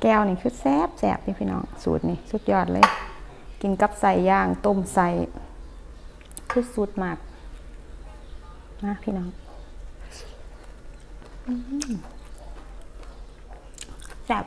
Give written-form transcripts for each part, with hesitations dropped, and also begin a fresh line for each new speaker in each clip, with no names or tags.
แก้วนี่คือแซ่บแซ่บนี่พี่น้องสูตรนี่สุดยอดเลยกินกับใส่ย่างต้มใส่คือสุดมากนะพี่น้องแซ่บ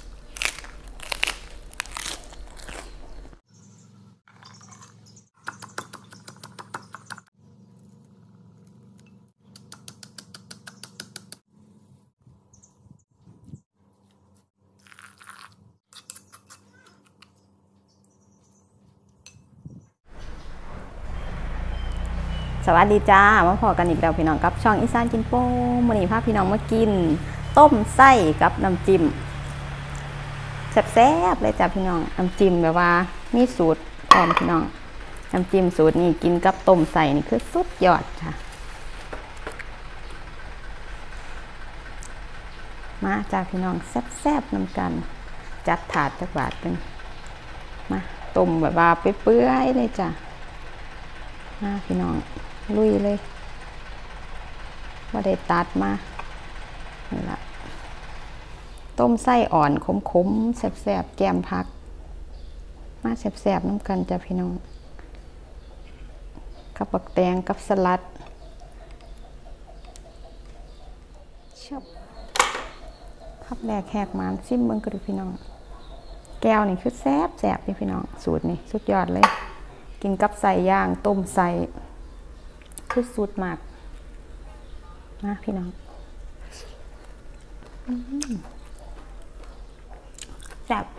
สวัสดีจ้ามาพอกันอีกแล้วพี่น้องกับช่องอีสานกินโป้มื้อนี้พาพี่น้องมากินต้มไส้กับน้ำจิ้มแซ่บๆเลยจ้าพี่น้องน้ำจิ้มแบบว่ามีสูตรพร้อมพี่น้องน้ำจิ้มสูตรนี้กินกับต้มไส้นี่คือสุดยอดค่ะมาจ้าพี่น้องแซ่บๆน้ำกันจัดถาดจักบาทเป็นมาต้มแบบว่าเปื่อยๆเลยจ้ามาพี่น้องลุยเลยว่าได้ตัดมานี่ละต้มไส้อ่อนขมๆแซ่บๆแกมผักมาแซ่บๆน้ำกันจ้ะพี่น้องกับปักแตงกับสลัดชอบขับแรกแหกมันซิมเบิ้งกระดูพี่น้องแก้วนี่คือแซ่บนี่พี่น้องสูตรนี่สุดยอดเลยกินกับใส่ย่างต้มใส่คือสุดมากนะพี่น้องแซ่บ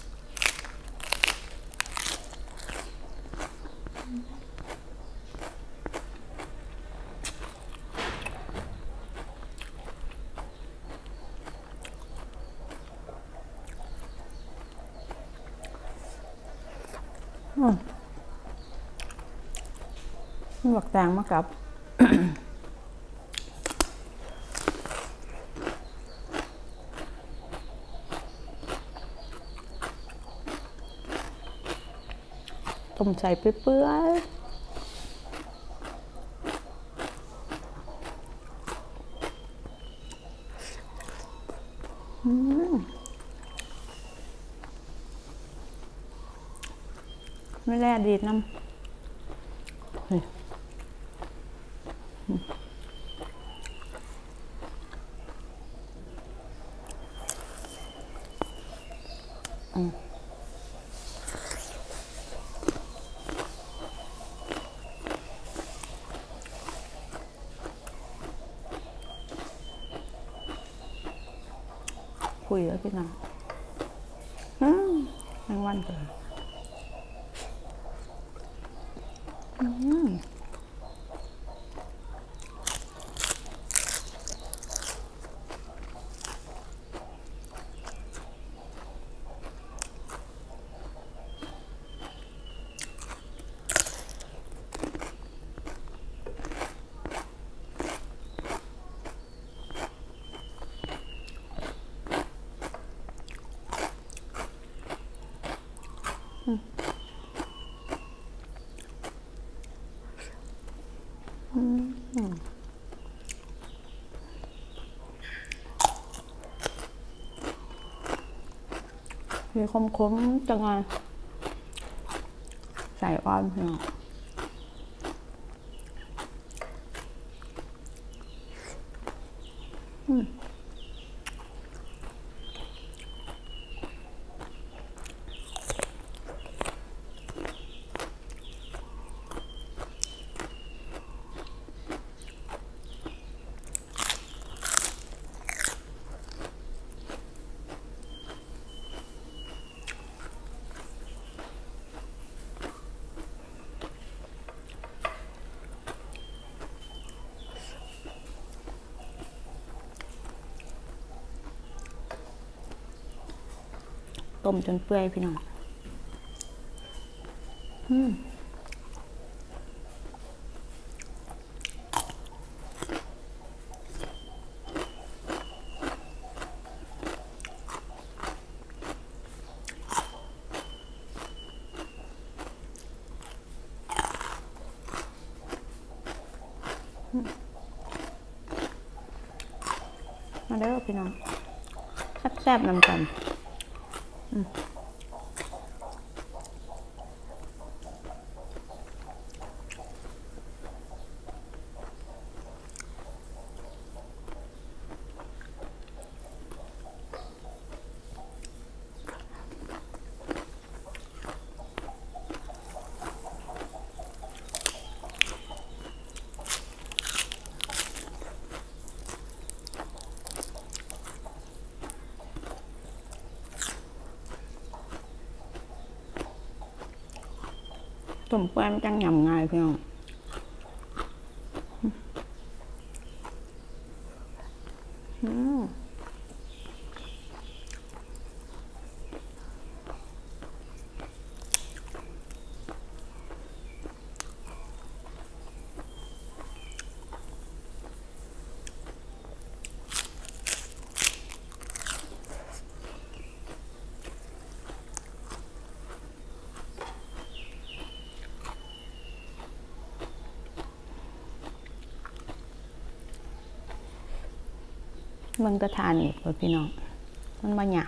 หมักแตงมากับต้มใส่เปื่อยไม่แล่ดีน้ำคุยแล้วพี่น้องแมงวันเกิดมีคมๆจังไงใส่อ้อมพี่น้องต้มจนเปื่อยพี่น้องมาเด้อพี่น้องแซ่บๆนำกันต้มเปื่อยมันจังยำง่ายพี่น้องมันก็ทานอีกพี่น้องมันมาหยาบ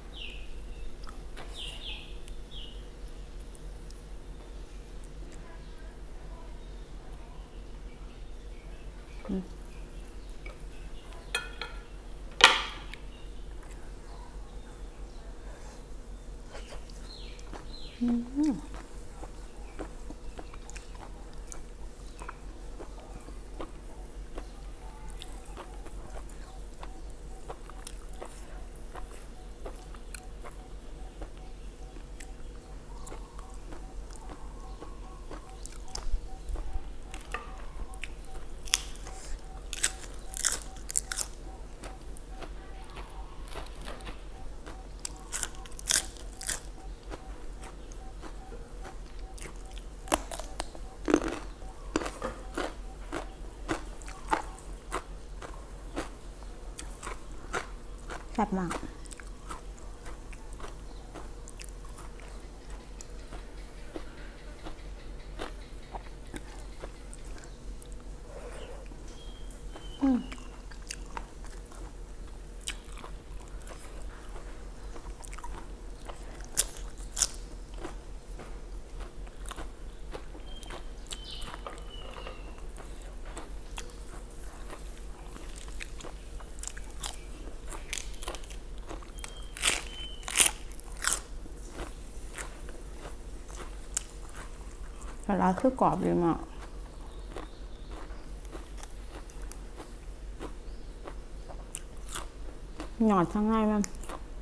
แซ่บมากปลาร้าคือกรอบดีมากหยอดทั้งง่ายมัน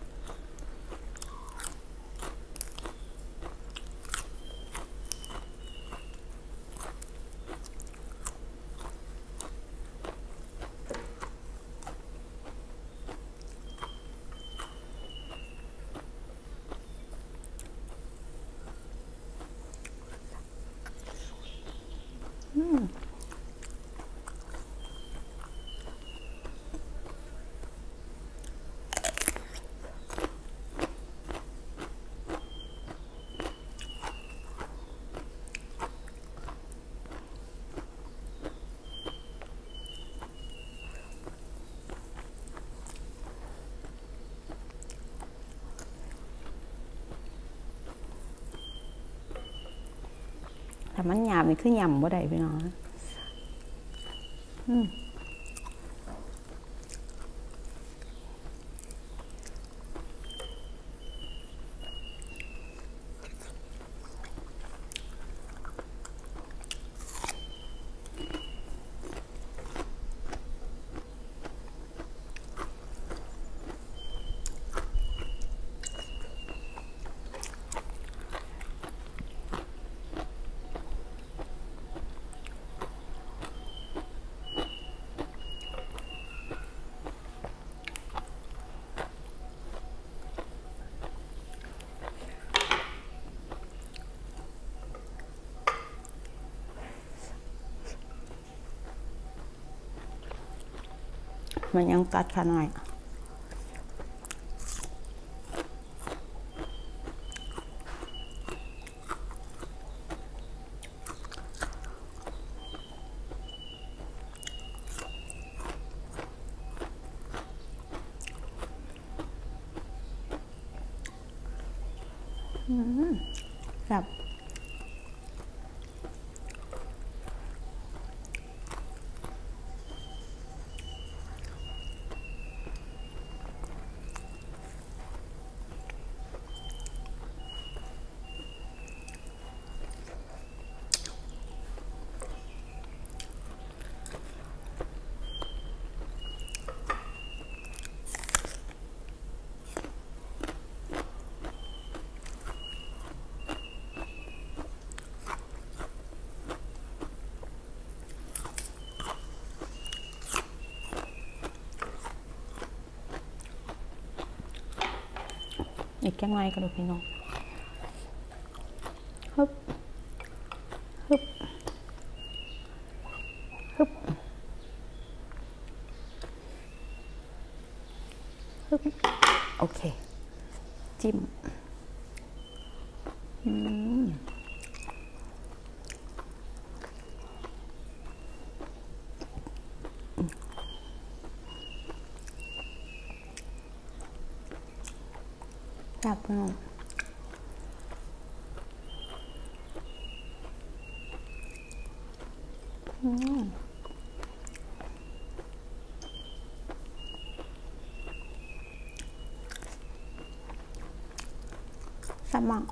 แต่มันหยาบนี่คือยำบ่ได้พี่น้องมันยังกัดขาหน่อยแบบอีกแก้งไม้กระดูกพี่น้องฮึบฮึบฮึบฮึบโอเคจิ้มแบบพี่น้องแซ่บมาก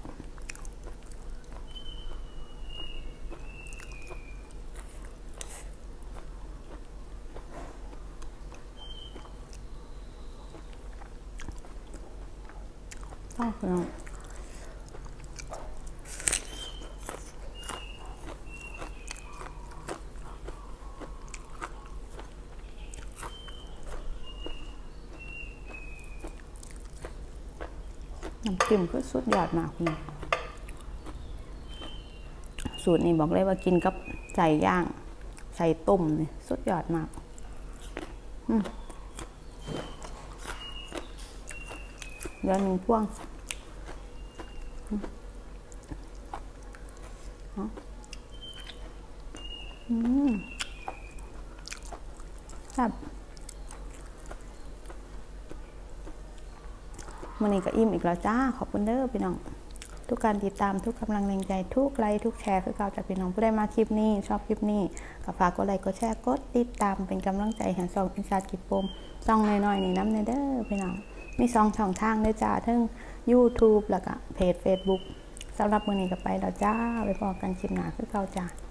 ชอบพี่น้องน้ำจิ้มคือสุดยอดมากพี่สูตรนี้บอกเลยว่ากินกับไก่ย่างไก่ต้มนี่สุดยอดมากเดี๋ยวหนึ่งพ่วงครับวันนี้ก็อิ่มอีกแล้วจ้าขอบคุณเด้อพี่น้องทุกการติดตามทุกกำลังแรงใจทุกไลค์ทุกแชร์คือเก่าจากพี่น้องผู้ได้มาคลิปนี้ชอบคลิปนี้ก็ฝากกดไลค์กดแชร์กดติดตามเป็นกำลังใจให้ช่องอินซากิปมช่องน้อยๆนี่น้ำเนเด้อพี่น้องมี2 ช่องทางด้วยจ้าทั้ง YouTube แล้วก็เพจ Facebook สำหรับมื้อนี้ก็ไปแล้วจ้าไปพบกันคลิปหน้าคือเก่าจ้า